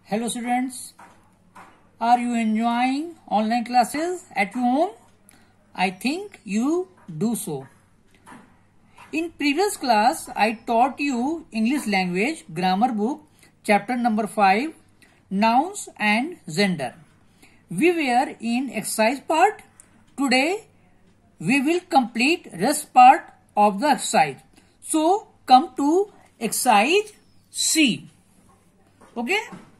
Hello students, are you enjoying online classes at your home? I think you do so. In previous class, I taught you English language grammar book chapter number 5 nouns and gender. We were in exercise part. Today we will complete rest part of the exercise. So come to exercise C. Okay?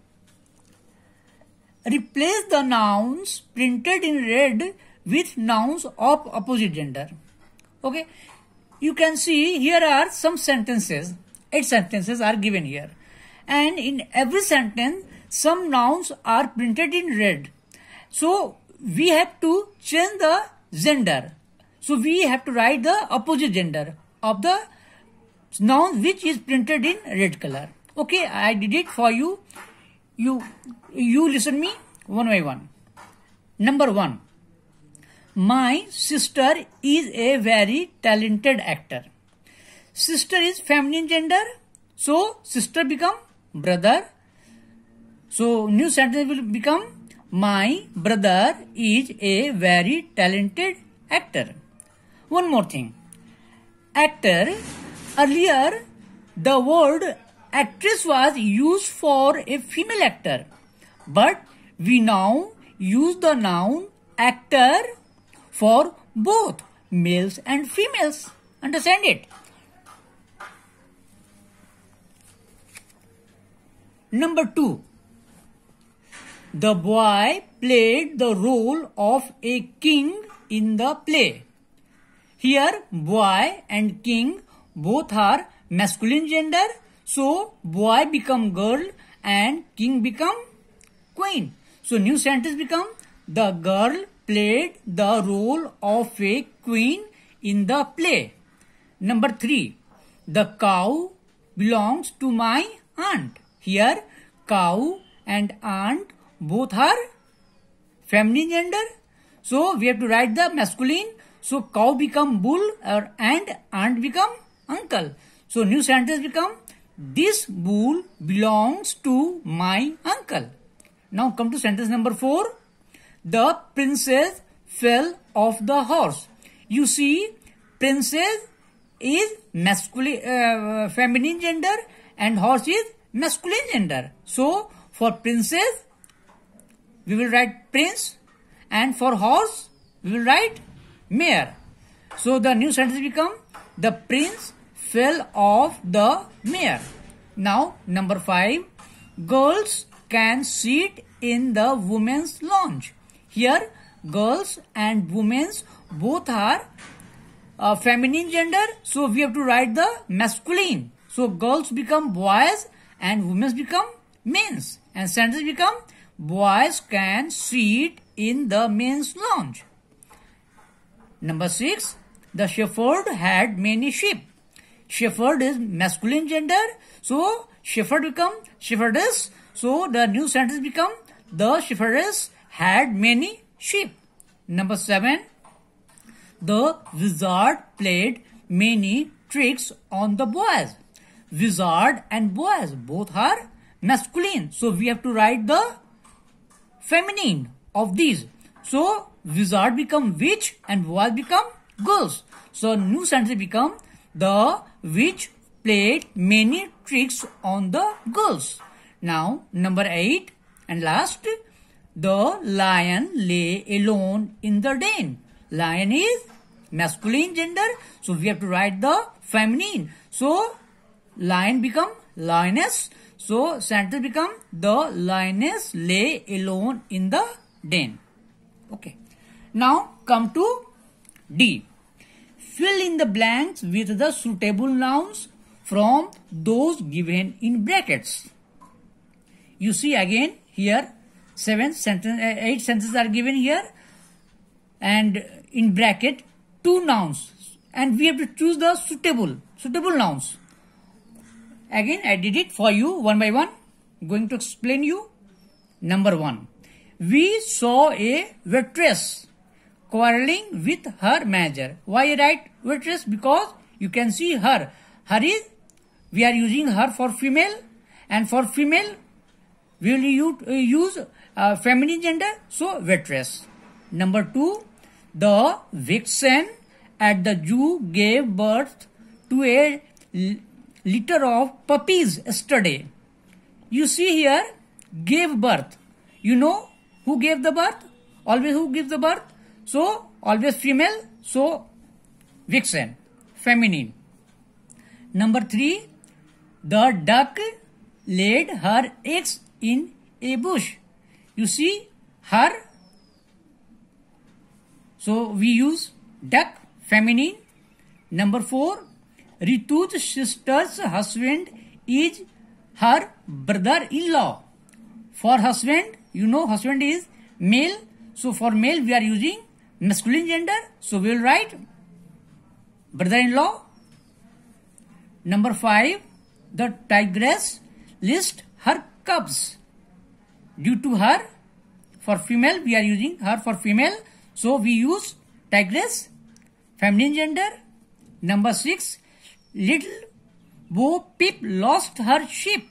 Replace the nouns printed in red with nouns of opposite gender. Okay, you can see here are some sentences. 8 sentences are given here, and in every sentence some nouns are printed in red. So we have to change the gender. So we have to write the opposite gender of the noun which is printed in red color. Okay, I did it for you. You listen me one by one. Number 1. My sister is a very talented actor. Sister is feminine gender. So sister become brother. So new sentence will become my brother is a very talented actor. One more thing. Actor. Earlier the word actress was used for a female actor, but we now use the noun actor for both males and females. Understand it? Number 2. The boy played the role of a king in the play. Here boy and king both are masculine gender. So boy become girl and king become queen. So new sentence become the girl played the role of a queen in the play. Number 3. The cow belongs to my aunt. Here cow and aunt both are feminine gender. So we have to write the masculine. So cow become bull and aunt become uncle. So new sentence become this bull belongs to my uncle. Now come to sentence number 4. The princess fell off the horse. You see, princess is masculine, feminine gender, and horse is masculine gender. So for princess, we will write prince, and for horse, we will write mare. So the new sentence become the prince fell off the mare. Now number 5. Girls can sit in the women's lounge. Here girls and women's both are feminine gender. So we have to write the masculine. So girls become boys and women's become men's. And sentence become boys can sit in the men's lounge. Number 6. The shepherd had many sheep. Shepherd is masculine gender. So shepherd become shepherdess. So the new sentence become the shepherdess had many sheep. Number 7. The wizard played many tricks on the boys. Wizard and boys both are masculine. So we have to write the feminine of these. So wizard become witch and boys become girls. So new sentence become the witch played many tricks on the girls. Now number 8 and last. The lion lay alone in the den. Lion is masculine gender. So we have to write the feminine. So lion become lioness. So sentence become the lioness lay alone in the den. Okay. Now come to D. Fill in the blanks with the suitable nouns from those given in brackets. You see again here 8 sentences are given here, and in bracket 2 nouns, and we have to choose the suitable nouns. Again I did it for you one by one. Going to explain you. Number 1. We saw a waitress quarreling with her manager. Why I write waitress? Because you can see her. Her is, we are using her for female, and for female we will use feminine gender, so waitress. Number 2, the vixen at the zoo gave birth to a litter of puppies yesterday. You see here, gave birth. You know who gave the birth? Always who gives the birth? So, always female, so vixen, feminine. Number 3, the duck laid her eggs in a bush. You see her, so we use duck, feminine. Number 4, Ritu's sister's husband is her brother-in-law. For husband, you know husband is male, so for male we are using masculine gender, so we will write brother-in-law. Number 5, the tigress lists her cubs. Due to her, for female we are using her for female, so we use tigress, feminine gender. Number 6, little Bo Peep lost her sheep.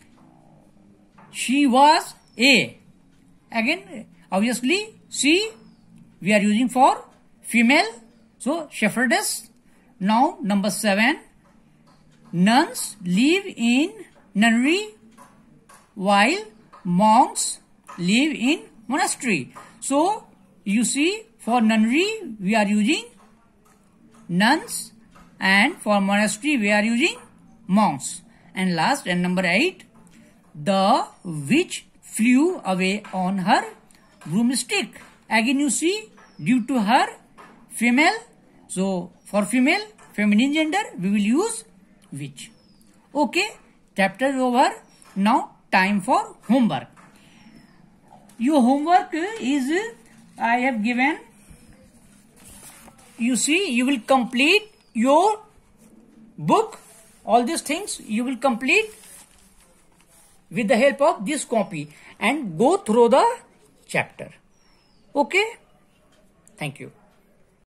She was a. Again, obviously, she we are using for female, so shepherdess. Now, number 7, nuns live in nunnery while monks live in monastery. So, you see, for nunnery we are using nuns, and for monastery we are using monks. And last, and number 8, the witch flew away on her broomstick. Again you see, due to her, female, so for female, feminine gender, we will use witch. Okay, chapter is over. Now time for homework. Your homework is, I have given, you see, you will complete your book. All these things you will complete with the help of this copy and go through the chapter. Okay? Thank you.